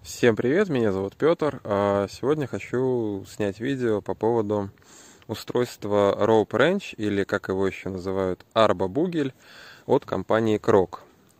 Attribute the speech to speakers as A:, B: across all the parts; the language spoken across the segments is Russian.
A: Всем привет, меня зовут Петр. Сегодня хочу снять видео по поводу устройства Rope Wrench, или как его еще называют, Арба-Бугель от компании Крок.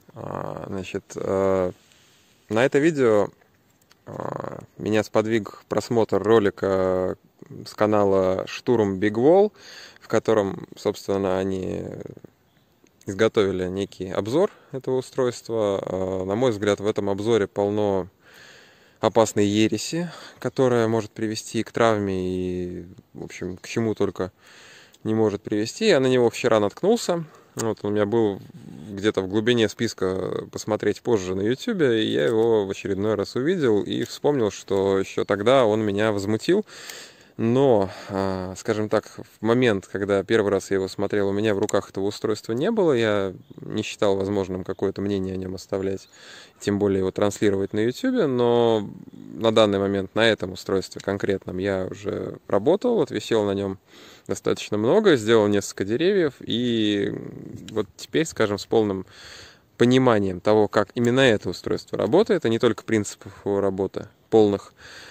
A: На это видео меня сподвиг просмотр ролика с канала Штурм Big Wall, в котором, собственно, они изготовили некий обзор этого устройства. На мой взгляд, в этом обзоре полно опасной ереси, которая может привести к травме и, в общем, к чему только не может привести. Я на него вчера наткнулся. Вот он у меня был где-то в глубине списка посмотреть позже на YouTube, и я его в очередной раз увидел и вспомнил, что еще тогда он меня возмутил. Но, скажем так, в момент, когда первый раз я его смотрел, у меня в руках этого устройства не было, я не считал возможным какое-то мнение о нем оставлять, тем более его транслировать на YouTube, но на данный момент на этом устройстве конкретном я уже работал, вот висел на нем достаточно много, сделал несколько деревьев, и вот теперь, скажем, с полным пониманием того, как именно это устройство работает, а не только принципов его работы полных,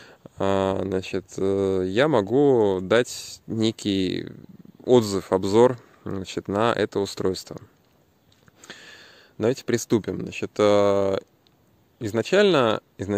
A: я могу дать некий отзыв, обзор, на это устройство. Давайте приступим. Изначально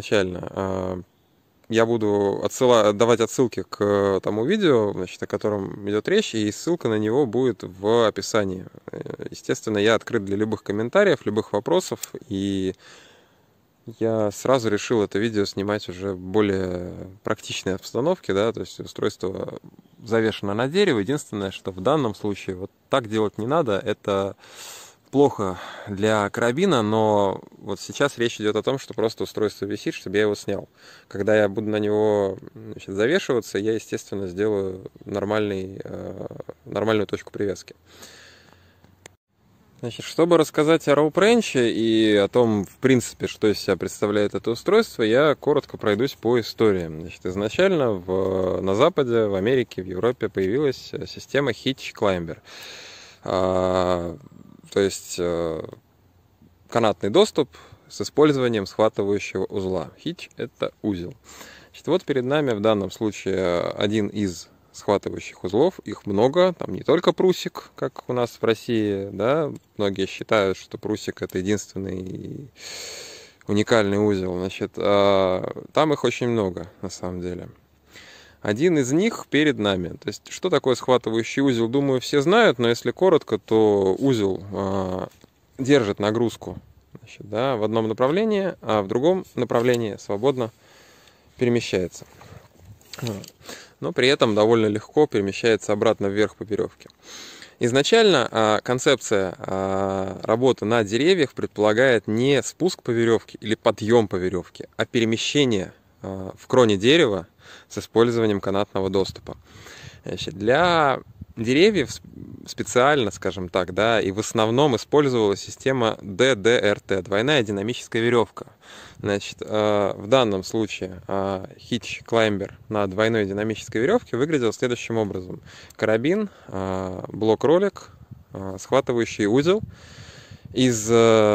A: я буду давать отсылки к тому видео, о котором идет речь, и ссылка на него будет в описании. Естественно, я открыт для любых комментариев, любых вопросов, и я сразу решил это видео снимать уже в более практичной обстановке, да, то есть устройство завешено на дерево. Единственное, что в данном случае вот так делать не надо, это плохо для карабина, но вот сейчас речь идет о том, что просто устройство висит, чтобы я его снял. Когда я буду на него завешиваться, я, естественно, сделаю нормальную точку привязки. Чтобы рассказать о Rope Wrench и о том, в принципе, что из себя представляет это устройство, я коротко пройдусь по истории. Изначально на Западе, в Америке, в Европе появилась система Hitch Climber. То есть канатный доступ с использованием схватывающего узла. Hitch — это узел. Вот перед нами в данном случае один из схватывающих узлов, их много, там не только прусик, как у нас в России, да, многие считают, что прусик — это единственный уникальный узел, там их очень много, на самом деле. Один из них перед нами. То есть, что такое схватывающий узел, думаю, все знают, но если коротко, то узел держит нагрузку в одном направлении, а в другом направлении свободно перемещается. Но при этом довольно легко перемещается обратно вверх по веревке. Изначально концепция работы на деревьях предполагает не спуск по веревке или подъем по веревке, а перемещение в кроне дерева с использованием канатного доступа. Для деревьев специально, скажем так, да, и в основном использовалась система DDRT, двойная динамическая веревка. В данном случае Hitch Climber на двойной динамической веревке выглядел следующим образом. Карабин, блок-ролик, схватывающий узел из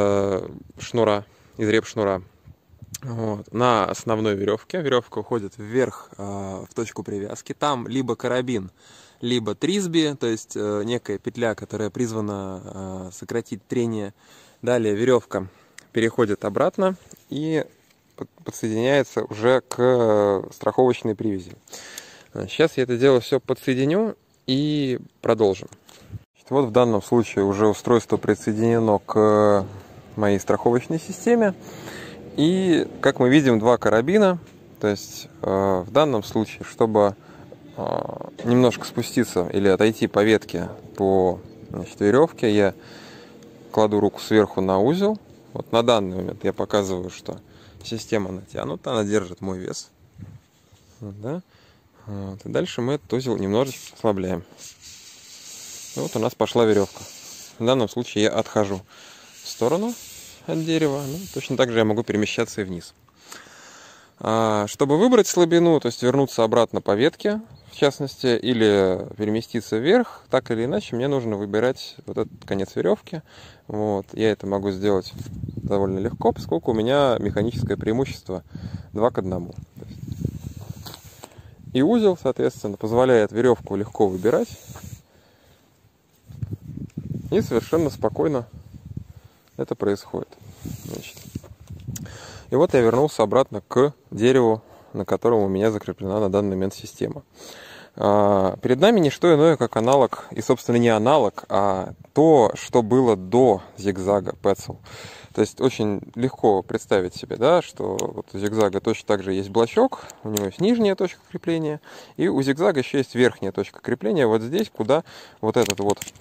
A: реп-шнура. На основной веревке. Веревка уходит вверх в точку привязки. Там либо карабин, либо трисби, то есть некая петля, которая призвана сократить трение. Далее веревка переходит обратно и подсоединяется уже к страховочной привязи. Сейчас я это дело все подсоединю и продолжим. Вот в данном случае уже устройство присоединено к моей страховочной системе. И, как мы видим, два карабина. То есть в данном случае, чтобы немножко спуститься или отойти по ветке по веревке, я кладу руку сверху на узел. Вот на данный момент я показываю, что система натянута, она держит мой вес. И дальше мы этот узел немножечко ослабляем. У нас пошла веревка. В данном случае я отхожу в сторону от дерева. Точно так же я могу перемещаться и вниз. Чтобы выбрать слабину, то есть вернуться обратно по ветке в частности, или переместиться вверх, так или иначе, мне нужно выбирать вот этот конец веревки. Вот. Я это могу сделать довольно легко, поскольку у меня механическое преимущество 2 к 1. И узел, соответственно, позволяет веревку легко выбирать. И совершенно спокойно это происходит. Значит. И вот я вернулся обратно к дереву, на котором у меня закреплена на данный момент система. Перед нами не что иное, как аналог, и, собственно, не аналог, а то, что было до зигзага Petzl. То есть очень легко представить себе, да, что вот у зигзага точно так же есть блочок, у него есть нижняя точка крепления, и у зигзага еще есть верхняя точка крепления, вот здесь, куда вот этот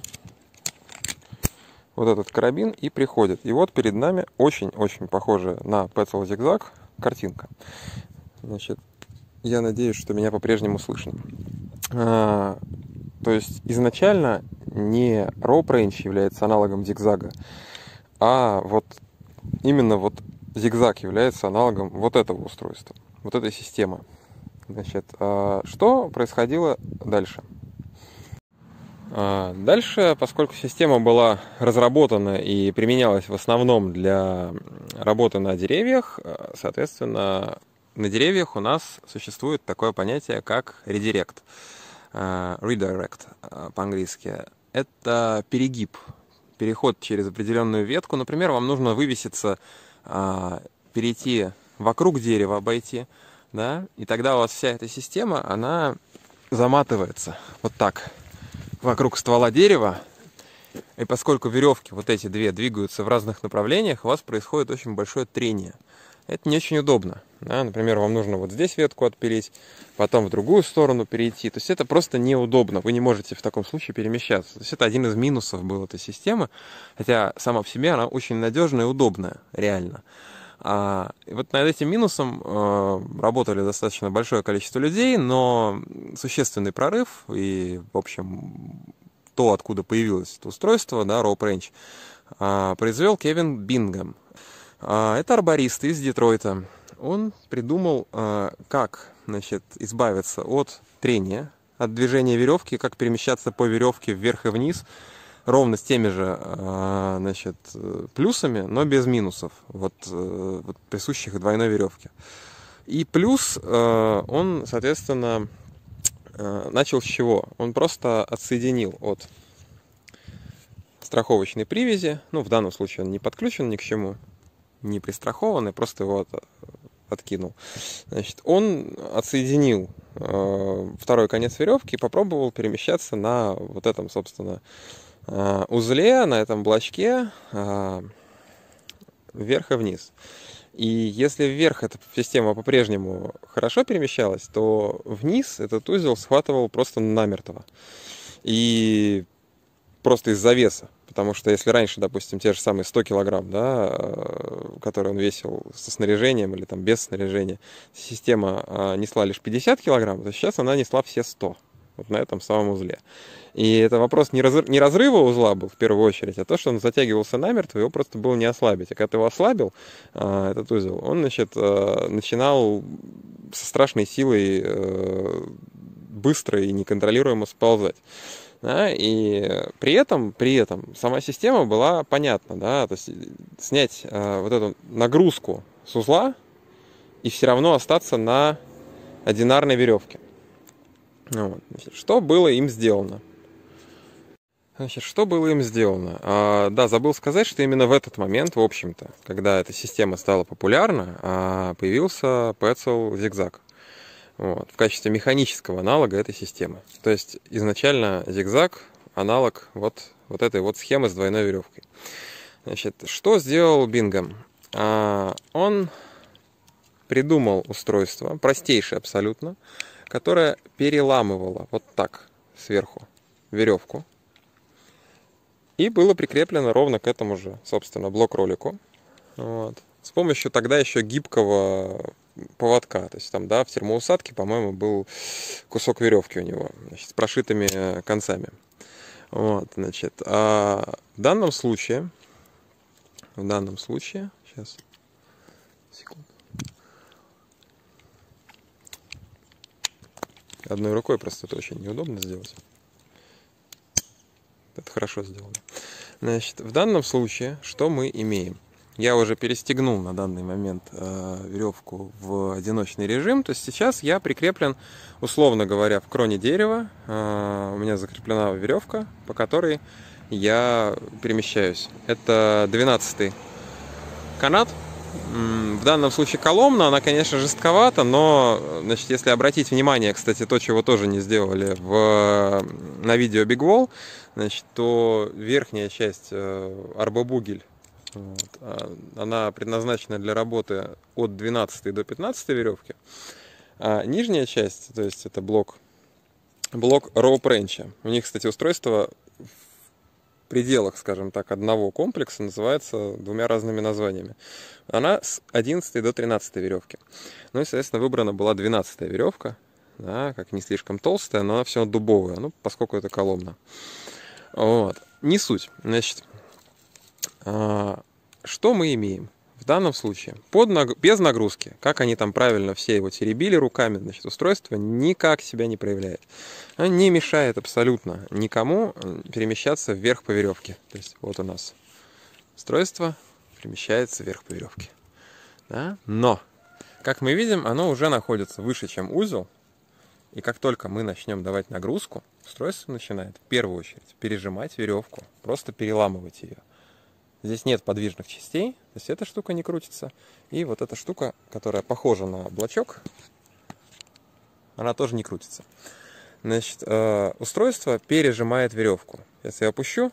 A: карабин и приходит. И вот перед нами очень-очень похожая на Petzl зигзаг картинка. Значит, я надеюсь, что меня по-прежнему слышно. То есть изначально не Rope Range является аналогом зигзага, а вот именно вот зигзаг является аналогом вот этого устройства, вот этой системы. Значит, что происходило дальше? Дальше, поскольку система была разработана и применялась в основном для работы на деревьях, соответственно, на деревьях у нас существует такое понятие, как редирект, redirect по-английски. Это перегиб, переход через определенную ветку. Например, вам нужно вывеситься, перейти вокруг дерева, обойти, да, и тогда у вас вся эта система, она заматывается вот так вокруг ствола дерева, и поскольку веревки вот эти две двигаются в разных направлениях, у вас происходит очень большое трение. Это не очень удобно. Да? Например, вам нужно вот здесь ветку отпилить, потом в другую сторону перейти. То есть это просто неудобно. Вы не можете в таком случае перемещаться. То есть это один из минусов был этой системы, хотя сама по себе она очень надежная и удобная, реально. И вот над этим минусом работали достаточно большое количество людей, но существенный прорыв и, в общем, то, откуда появилось это устройство, да, Rope Range, произвел Кевин Бингем. Это арборист из Детройта. Он придумал, как, значит, избавиться от трения, от движения веревки, как перемещаться по веревке вверх и вниз, ровно с теми же, значит, плюсами, но без минусов, вот присущих двойной веревке. И плюс он, соответственно, начал с чего? Он просто отсоединил от страховочной привязи, ну, в данном случае он не подключен ни к чему, не пристрахованный, просто его откинул. Значит, он отсоединил второй конец веревки и попробовал перемещаться на вот этом, собственно, узле, на этом блочке вверх и вниз. И если вверх эта система по-прежнему хорошо перемещалась, то вниз этот узел схватывал просто намертво. И просто из-за веса. Потому что если раньше, допустим, те же самые 100 килограмм, да, которые он весил со снаряжением или там без снаряжения, система несла лишь 50 килограмм, то сейчас она несла все 100. Вот на этом самом узле. И это вопрос не разрыва узла был в первую очередь, а то, что он затягивался намертво, его просто было не ослабить. А когда ты его ослабил, этот узел, он, значит, начинал со страшной силой быстро и неконтролируемо сползать. Да, и при этом сама система была понятна, да, то есть снять вот эту нагрузку с узла и все равно остаться на одинарной веревке. Вот. Значит, что было им сделано? Да, забыл сказать, что именно в этот момент, в общем-то, когда эта система стала популярна, появился Petzl зигзаг. Вот, в качестве механического аналога этой системы. То есть изначально зигзаг аналог вот этой вот схемы с двойной веревкой. Значит, что сделал Бингем? Он придумал устройство, простейшее абсолютно, которое переламывало вот так сверху веревку и было прикреплено ровно к этому же, собственно, блок-ролику. Вот. С помощью тогда еще гибкого поводка. То есть там, да, в термоусадке, по-моему, был кусок веревки у него, значит, с прошитыми концами. Вот, значит, в данном случае, сейчас, секунду. Одной рукой просто это очень неудобно сделать. Это хорошо сделано. Значит, в данном случае, что мы имеем? Я уже перестегнул на данный момент веревку в одиночный режим. То есть сейчас я прикреплен, условно говоря, в кроне дерева. У меня закреплена веревка, по которой я перемещаюсь. Это 12-й канат. В данном случае коломна, она, конечно, жестковата, но, значит, если обратить внимание, кстати, то, чего тоже не сделали на видео Big Wall, значит, то верхняя часть арбобугель, вот, она предназначена для работы от 12 до 15 веревки, а нижняя часть, то есть это блок rope wrench. У них, кстати, устройство в пределах, скажем так, одного комплекса называется двумя разными названиями. Она с 11 до 13 веревки. Ну и, соответственно, выбрана была 12 веревка, да, как не слишком толстая, но она все равно дубовая, ну, поскольку это коломна. Вот. Не суть. Значит, что мы имеем? В данном случае, без нагрузки, как они там правильно все его теребили руками, значит, устройство никак себя не проявляет. Оно не мешает абсолютно никому перемещаться вверх по веревке. То есть вот у нас устройство перемещается вверх по веревке. Да? Но, как мы видим, оно уже находится выше, чем узел. И как только мы начнем давать нагрузку, устройство начинает в первую очередь пережимать веревку, просто переламывать ее. Здесь нет подвижных частей, то есть эта штука не крутится. И вот эта штука, которая похожа на облачок, она тоже не крутится. Значит, устройство пережимает веревку. Сейчас я опущу.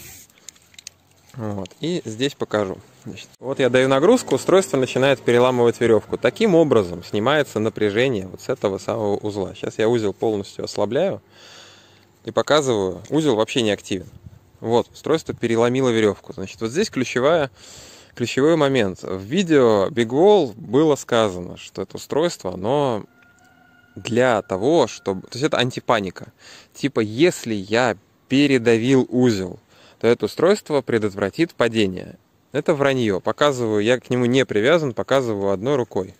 A: Вот, и здесь покажу. Значит, вот я даю нагрузку, устройство начинает переламывать веревку. Таким образом снимается напряжение вот с этого самого узла. Сейчас я узел полностью ослабляю и показываю. Узел вообще не активен. Вот, устройство переломило веревку. Значит, вот здесь ключевой момент. В видео Big Wall было сказано, что это устройство, оно для того, чтобы... То есть это антипаника. Типа, если я передавил узел, то это устройство предотвратит падение. Это вранье. Показываю, я к нему не привязан, показываю одной рукой.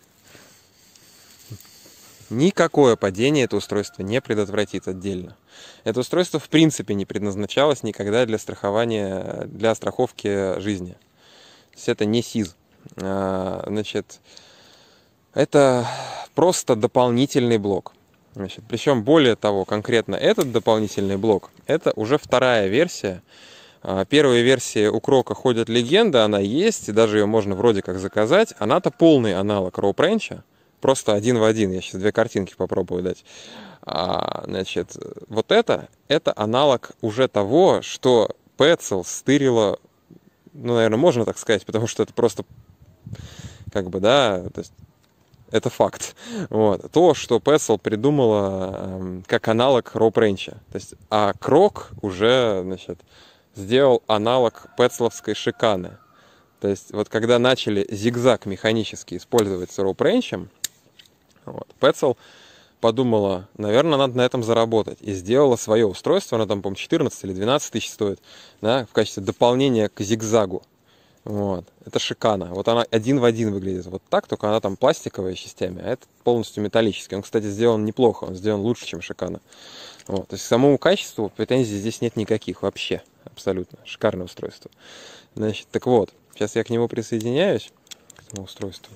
A: Никакое падение это устройство не предотвратит отдельно. Это устройство в принципе не предназначалось никогда для страховки жизни. То есть это не СИЗ. Значит, это просто дополнительный блок. Значит, причем более того, конкретно этот дополнительный блок, это уже вторая версия. Первая версия у Крока ходит легенда, она есть, и даже ее можно вроде как заказать. Она-то полный аналог rope wrench. Просто один в один. Я сейчас две картинки попробую дать. Значит, вот это аналог уже того, что Petzl стырила, ну, наверное, можно так сказать, потому что это просто, как бы, да, то есть это факт. Вот. То, что Petzl придумала как аналог rope wrench. То есть, а Крок уже, значит, сделал аналог петцловской шиканы. То есть, вот когда начали зигзаг механически использовать с rope wrench, вот, Petzl подумала, наверное, надо на этом заработать. И сделала свое устройство, оно там, по-моему, 14 или 12 тысяч стоит, да, в качестве дополнения к зигзагу. Вот. Это шикана. Вот она один в один выглядит вот так, только она там пластиковая частями, а это полностью металлический. Он, кстати, сделан неплохо, он сделан лучше, чем шикана. Вот. То есть к самому качеству претензий здесь нет никаких вообще. Абсолютно. Шикарное устройство. Значит, так вот, сейчас я к нему присоединяюсь, к этому устройству.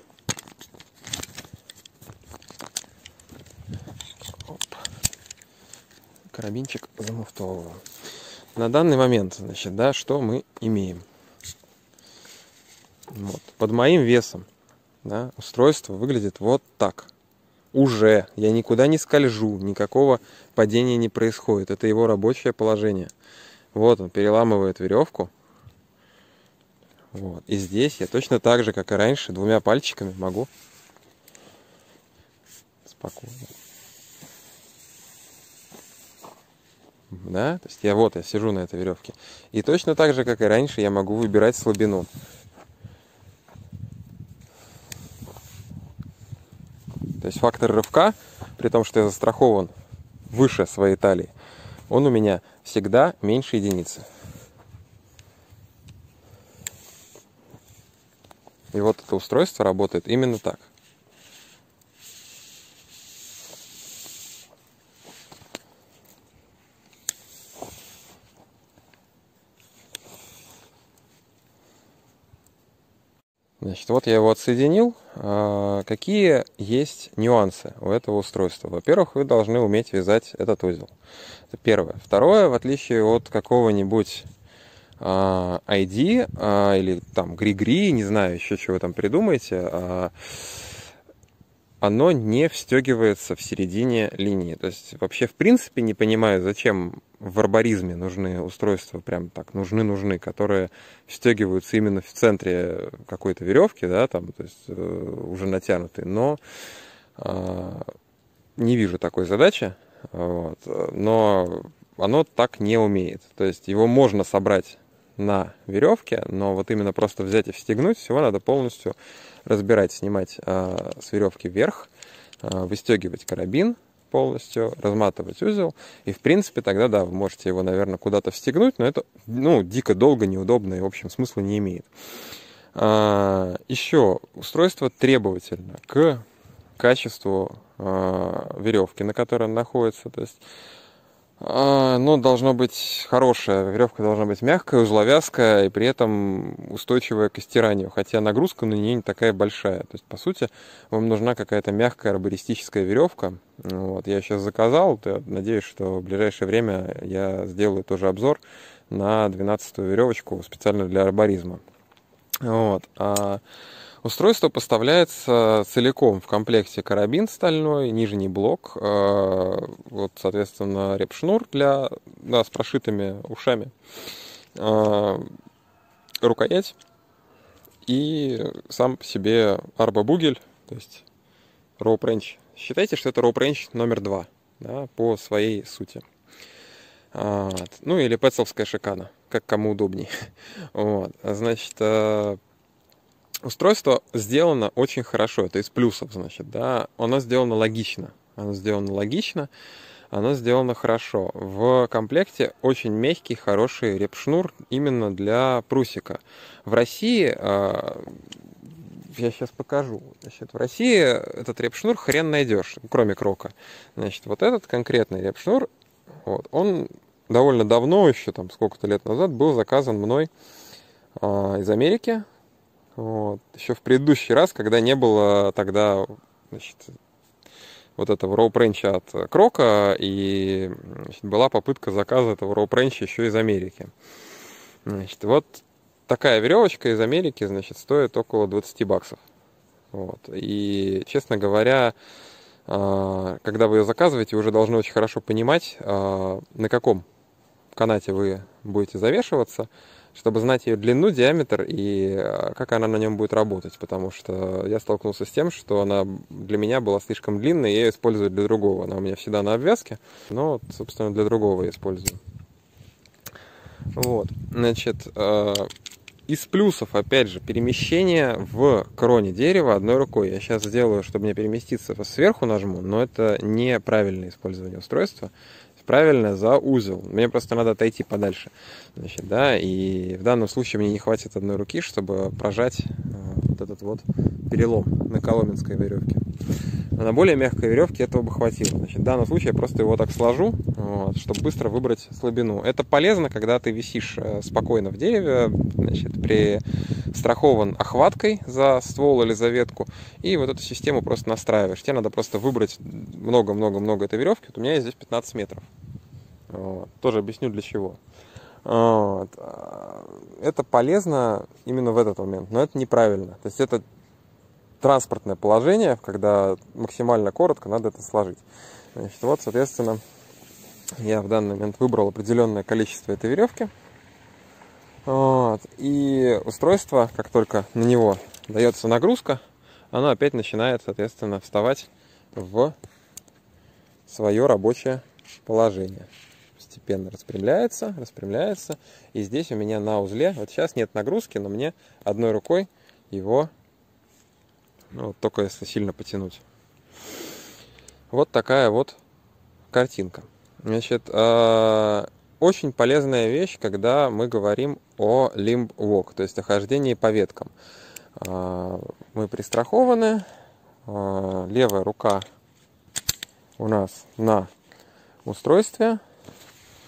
A: Карабинчик замуфтовываю. На данный момент, значит, да, что мы имеем? Вот. Под моим весом, да, устройство выглядит вот так. Уже. Я никуда не скольжу, никакого падения не происходит. Это его рабочее положение. Вот он переламывает веревку. Вот. И здесь я точно так же, как и раньше, двумя пальчиками могу спокойно. Да? То есть я сижу на этой веревке. И точно так же, как и раньше, я могу выбирать слабину. То есть фактор рывка, при том, что я застрахован выше своей талии, он у меня всегда меньше единицы. И вот это устройство работает именно так. Значит, вот я его отсоединил. Какие есть нюансы у этого устройства? Во-первых, вы должны уметь вязать этот узел. Это первое. Второе, в отличие от какого-нибудь ID или там Гри-Гри, не знаю, еще чего вы там придумаете, оно не встегивается в середине линии. То есть вообще в принципе не понимаю, зачем в арборизме нужны устройства, прям так, нужны, которые встегиваются именно в центре какой-то веревки, да, там, то есть уже натянутые, но не вижу такой задачи, вот, но оно так не умеет. То есть его можно собрать на веревке, но вот именно просто взять и встегнуть, всего надо полностью разбирать, снимать с веревки вверх, выстегивать карабин полностью, разматывать узел, и в принципе тогда, да, вы можете его, наверное, куда-то встегнуть, но это, дико долго, неудобно и, в общем, смысла не имеет. Еще устройство требовательно к качеству веревки, на которой он находится, то есть должно быть хорошая, веревка должна быть мягкая, узловязкая и при этом устойчивая к стиранию, хотя нагрузка на нее не такая большая. То есть, по сути, вам нужна какая-то мягкая арбористическая веревка. Вот, я сейчас заказал, надеюсь, что в ближайшее время я сделаю тоже обзор на 12-ю веревочку специально для арборизма. Вот. Устройство поставляется целиком в комплекте: карабин стальной, нижний блок, вот, соответственно, репшнур с прошитыми ушами, рукоять и сам по себе арбо-бугель, то есть роуп-ренч. Считайте, что это роуп-ренч номер 2, да, по своей сути. Или пэтцелская шикана, как кому удобней. Вот. Значит, устройство сделано очень хорошо, это из плюсов, значит, да, оно сделано логично, оно сделано хорошо. В комплекте очень мягкий, хороший репшнур именно для прусика. В России, я сейчас покажу, значит, в России этот репшнур хрен найдешь, кроме Крока. Значит, вот этот конкретный репшнур, вот, он довольно давно, еще там сколько-то лет назад, был заказан мной из Америки. Вот. Еще в предыдущий раз, когда не было тогда, значит, вот этого роуп-ренча от Крока, и, значит, была попытка заказа этого роуп-ренча еще из Америки. Значит, вот такая веревочка из Америки, значит, стоит около $20. Вот. И, честно говоря, когда вы ее заказываете, вы уже должны очень хорошо понимать, на каком канате вы будете завешиваться, чтобы знать ее длину, диаметр и как она на нем будет работать, потому что я столкнулся с тем, что она для меня была слишком длинной, и я ее использую для другого. Она у меня всегда на обвязке, но, собственно, для другого я использую. Вот, значит, из плюсов, опять же, перемещение в кроне дерева одной рукой. Я сейчас сделаю, чтобы мне переместиться, сверху нажму, но это неправильное использование устройства. Правильно, за узел. Мне просто надо отойти подальше. Значит, да, и в данном случае мне не хватит одной руки, чтобы прожать вот этот вот перелом на коломенской веревке. А на более мягкой веревке этого бы хватило. Значит, в данном случае я просто его так сложу, вот, чтобы быстро выбрать слабину. Это полезно, когда ты висишь спокойно в дереве, значит, страхован охваткой за ствол или за ветку, и вот эту систему просто настраиваешь. Тебе надо просто выбрать много-много-много этой веревки. Вот у меня здесь 15 метров. Вот. Тоже объясню для чего. Вот. Это полезно именно в этот момент, но это неправильно. То есть это транспортное положение, когда максимально коротко надо это сложить. Значит, вот, соответственно, я в данный момент выбрал определенное количество этой веревки. Вот. И устройство, как только на него дается нагрузка, оно опять начинает, соответственно, вставать в свое рабочее положение. Постепенно распрямляется. И здесь у меня на узле, вот сейчас нет нагрузки, но мне одной рукой его, только если сильно потянуть. Вот такая вот картинка. Значит, очень полезная вещь, когда мы говорим о limb walk, то есть о хождении по веткам. Мы пристрахованы, левая рука у нас на устройстве,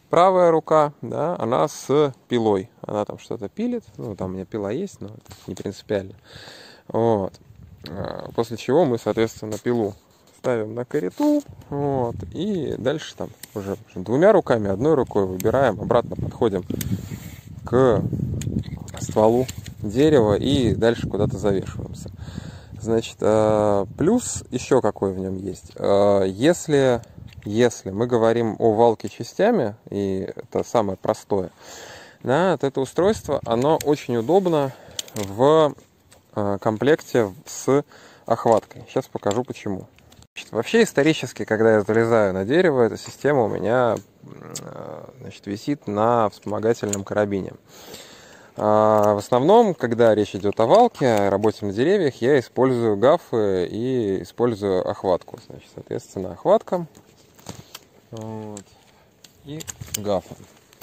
A: правая рука, да, она с пилой. Она там что-то пилит. Ну, там у меня пила есть, но это не принципиально. Вот. После чего мы, соответственно, пилу ставим на карету. Вот. И дальше там уже двумя руками, одной рукой выбираем, обратно подходим к стволу дерева и дальше куда-то завешиваемся. Значит, плюс еще какой в нем есть. Если мы говорим о валке частями, и это самое простое, да, это устройство, оно очень удобно в комплекте с охваткой. Сейчас покажу почему. Значит, вообще исторически, когда я залезаю на дерево, эта система у меня, значит, висит на вспомогательном карабине. В основном, когда речь идет о валке, о работе на деревьях, я использую гафы и использую охватку. Значит, соответственно, охватка вот, и гафа.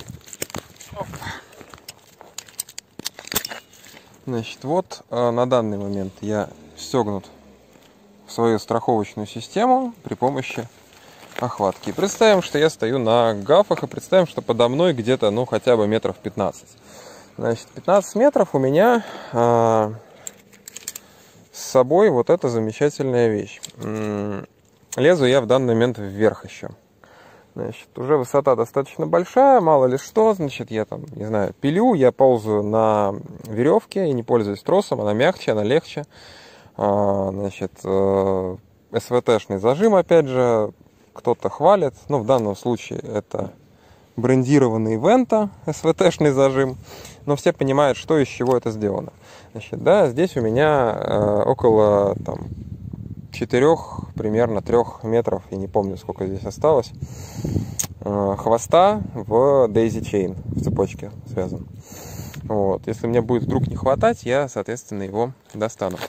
A: Значит, вот на данный момент я стегнут в свою страховочную систему при помощи охватки. Представим, что я стою на гафах, и представим, что подо мной где-то, ну, хотя бы метров 15. Значит, 15 метров у меня с собой вот эта замечательная вещь. Лезу я в данный момент вверх еще. Значит, уже высота достаточно большая, мало ли что, значит, я там, не знаю, пилю, я ползаю на веревке и не пользуюсь тросом, она мягче, она легче. Значит, СВТ-шный зажим, опять же, кто-то хвалит, ну, в данном случае это брендированный Вента, СВТ-шный зажим, но все понимают, что из чего это сделано. Значит, да, здесь у меня около там 4, примерно 3 метров, я не помню, сколько здесь осталось, хвоста в Daisy Chain, в цепочке связан. Вот. Если мне будет вдруг не хватать, я, соответственно, его достану.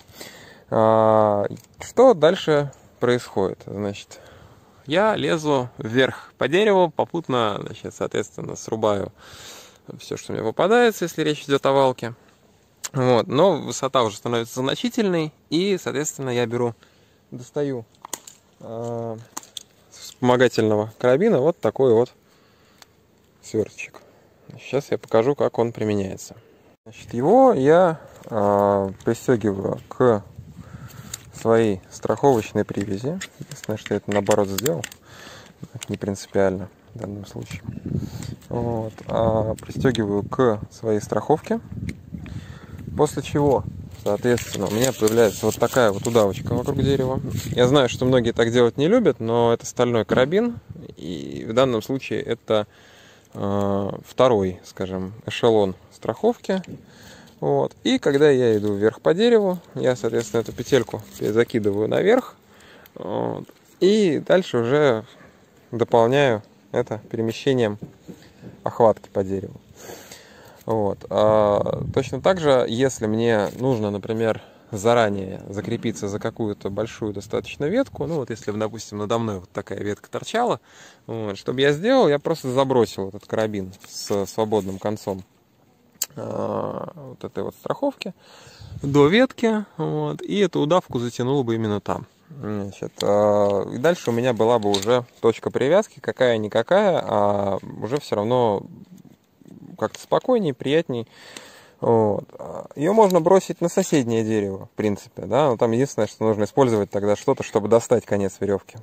A: Что дальше происходит? Значит, я лезу вверх по дереву, попутно, значит, соответственно, срубаю все, что мне попадается, если речь идет о валке. Вот. Но высота уже становится значительной, и, соответственно, я достаю с вспомогательного карабина вот такой вот сверточек. Сейчас я покажу, как он применяется. Значит, его я пристегиваю к своей страховочной привязи. Единственное, что я это наоборот сделал. Это не принципиально в данном случае. Вот. Пристегиваю к своей страховке. После чего, соответственно, у меня появляется вот такая вот удавочка вокруг дерева. Я знаю, что многие так делать не любят, но это стальной карабин. И в данном случае это второй, скажем, эшелон страховки. Вот. И когда я иду вверх по дереву, я, соответственно, эту петельку закидываю наверх. Вот. И дальше уже дополняю это перемещением охватки по дереву. Вот. Точно так же, если мне нужно, например, заранее закрепиться за какую-то большую достаточно ветку, ну вот если, допустим, надо мной вот такая ветка торчала, вот, что бы я сделал, я просто забросил этот карабин с свободным концом вот этой вот страховки до ветки, вот, и эту удавку затянул бы именно там. Значит, и дальше у меня была бы уже точка привязки, какая-никакая, а уже все равно как-то спокойней, приятней. Вот. Ее можно бросить на соседнее дерево, в принципе, да, но там единственное, что нужно использовать тогда что-то, чтобы достать конец веревки.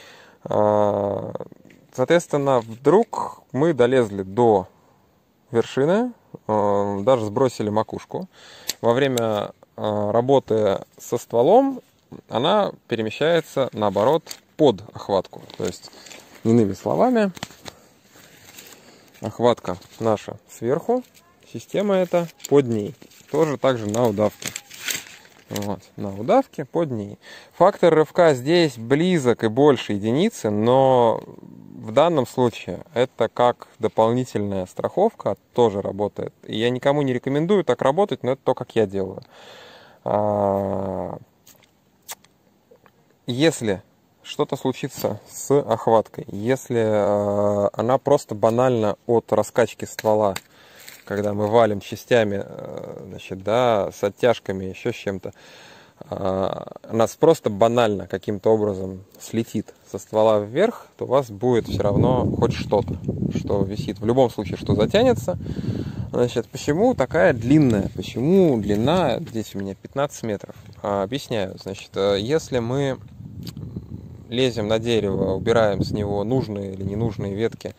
A: Соответственно, вдруг мы долезли до вершины, даже сбросили макушку. Во время работы со стволом она перемещается, наоборот, под охватку. То есть, иными словами, охватка наша сверху, система эта под ней. Тоже также на удавке. Вот, на удавке под ней. Фактор рывка здесь близок и больше единицы, но в данном случае это как дополнительная страховка, тоже работает. И я никому не рекомендую так работать, но это то, как я делаю. Если что-то случится с охваткой, если она просто банально от раскачки ствола, когда мы валим частями, значит, да, с оттяжками, еще с чем-то, нас просто банально каким-то образом слетит со ствола вверх, то у вас будет все равно хоть что-то, что висит. В любом случае, что затянется. Значит, почему такая длинная? Почему длина, здесь у меня 15 метров? Объясняю. Значит, если мы лезем на дерево, убираем с него нужные или ненужные ветки,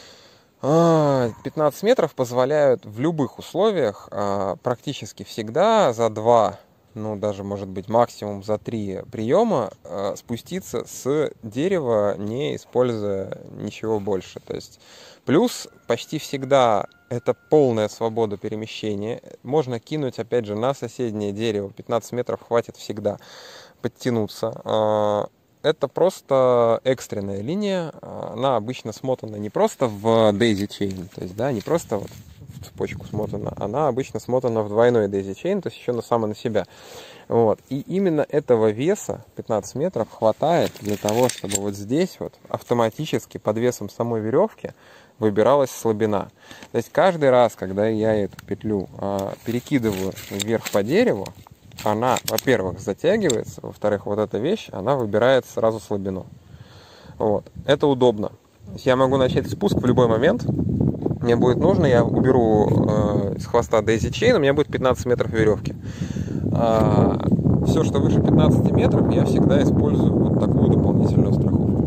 A: 15 метров позволяют в любых условиях практически всегда за 2, ну даже может быть максимум за 3 приема спуститься с дерева, не используя ничего больше. То есть плюс почти всегда это полная свобода перемещения. Можно кинуть опять же на соседнее дерево, 15 метров хватит всегда подтянуться. Это просто экстренная линия, она обычно смотана не просто в daisy chain, то есть, да, не просто вот в цепочку смотана, она обычно смотана в двойной daisy chain, то есть еще на себя. Вот. И именно этого веса, 15 метров, хватает для того, чтобы вот здесь вот автоматически под весом самой веревки выбиралась слабина. То есть каждый раз, когда я эту петлю перекидываю вверх по дереву, она, во-первых, затягивается, во-вторых, вот эта вещь, она выбирает сразу слабину. Вот. Это удобно. Я могу начать спуск в любой момент. Мне будет нужно, я уберу с хвоста daisy chain, у меня будет 15 метров веревки. Все, что выше 15 метров, я всегда использую вот такую дополнительную страховку.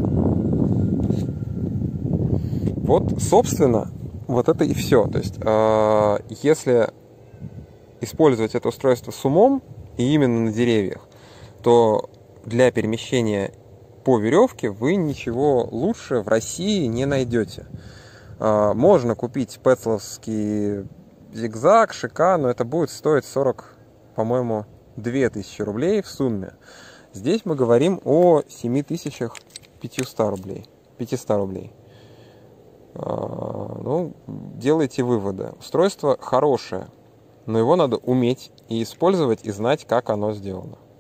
A: Вот, собственно, вот это и все. То есть, если использовать это устройство с умом, и именно на деревьях, то для перемещения по веревке вы ничего лучше в России не найдете. Можно купить пэцловский зигзаг, шика, но это будет стоить 40, по-моему, 2000 рублей в сумме. Здесь мы говорим о 7500 рублей. 500 рублей. Ну, делайте выводы. Устройство хорошее, но его надо уметь и использовать, и знать, как оно сделано.